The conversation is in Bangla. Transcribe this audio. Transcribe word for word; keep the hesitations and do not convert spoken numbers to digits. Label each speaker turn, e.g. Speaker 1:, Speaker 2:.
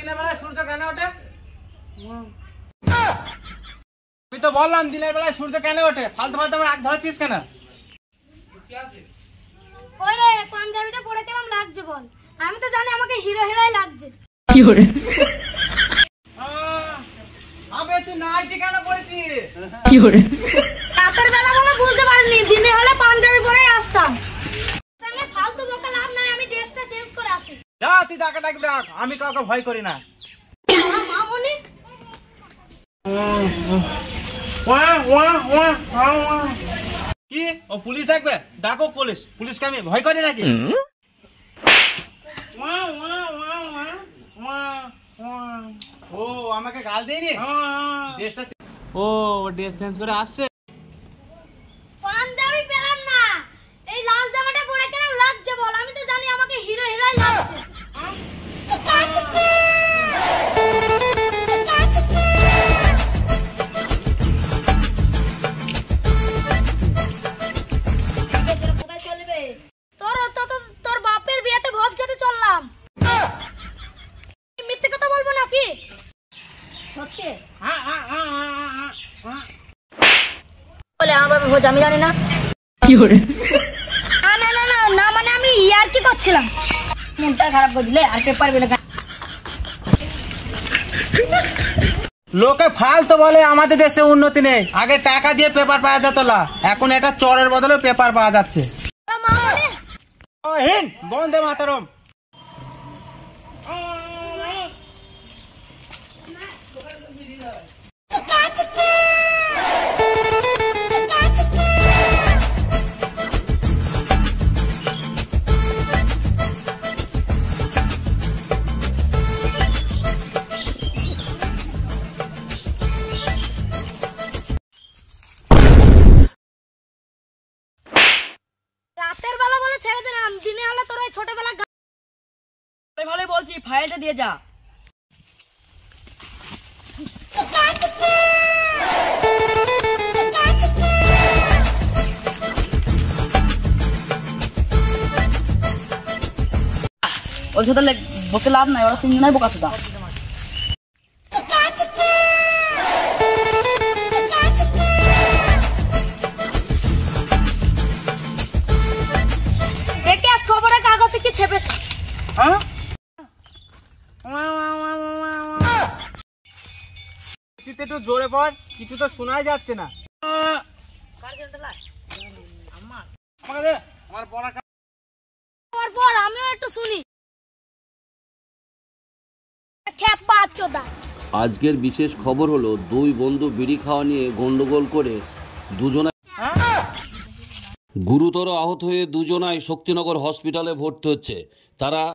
Speaker 1: দিনের বেলায় সূর্য কেন ওঠে? আমি তো বললাম দিনের বেলায় সূর্য কেন ওঠে, ফালতু ফালতু আমার রাগ ধরেছিস কেন?
Speaker 2: ওরে পাঞ্জাবিটা পরে কেমন লাগছে বল? আমি তো জানি আমাকে হিরো হিরোই লাগছে।
Speaker 1: কি করে? আবে তুই নাইটি কেন পরেছিস? কি করে?
Speaker 2: রাতের বেলা বলে বুঝতে পারিনি, দিনে হলে পাঞ্জাবি পরেই আসতাম। সঙ্গে ফালতু বকা লাভ নাই, আমি ড্রেসটা চেঞ্জ করে আসি।
Speaker 1: যা তুই টাকা ডাকবি রাখ, আমি কাউকে ভয় করি না।
Speaker 2: মামুনি
Speaker 1: কি ও পুলিশ ডাকবে? ডাকো পুলিশ, পুলিশকে আমি ভয় করি নাকি? ও আমাকে গাল দেয়নি, ড্রেসটা ও ড্রেস চেঞ্জ করে আসছে।
Speaker 2: পাঞ্জাবি পেলাম না, এই লাল জামাটা পরে কেমন লাগছে বল? আমি তো জানি আমাকে হিরো হিরোই লাগছে। তোর তোর বাপের বিয়েতে ভোজ খেতে চললাম। মিথ্যে কথা বলবো নাকি? সত্যি বলে আমার বাপের ভোজ আমি জানি না।
Speaker 1: কি করে?
Speaker 2: না না না না না মানে আমি ইয়ার কি করছিলাম, মনটা খারাপ করে দিলে আর পেপার বেলে।
Speaker 1: লোকে ফালতু বলে আমাদের দেশে উন্নতি নেই, আগে টাকা দিয়ে পেপার পাওয়া যেত না, এখন এটা চরের বদলে পেপার পাওয়া যাচ্ছে। ও হিন বন্দে মাতরম।
Speaker 2: রাতের বেলা বলে ছেড়ে দিলাম, দিনে হলে তোর ওই ছোটবেলা
Speaker 3: ভালোই বলছি, ফাইলটা দিয়ে যা। বলছো তাহলে বকে লাভ নাই, ওরা তিনজনাই বোকা সুদা।
Speaker 2: দেখে আজ খবরের কাগজে কি ছেপেছে।
Speaker 1: হ্যাঁ একটু জোরে পড়, কিছু তো শোনাই যাচ্ছে না।
Speaker 2: পর পর আমিও একটু শুনি। খেপা চোদা।
Speaker 4: আজকের বিশেষ খবর হলো দুই বন্ধু বিড়ি খাওয়া নিয়ে গন্ডগোল করে দুজনাই গুরুতর আহত হয়ে দুজনাই শক্তিনগর হসপিটালে ভর্তি হচ্ছে। তারা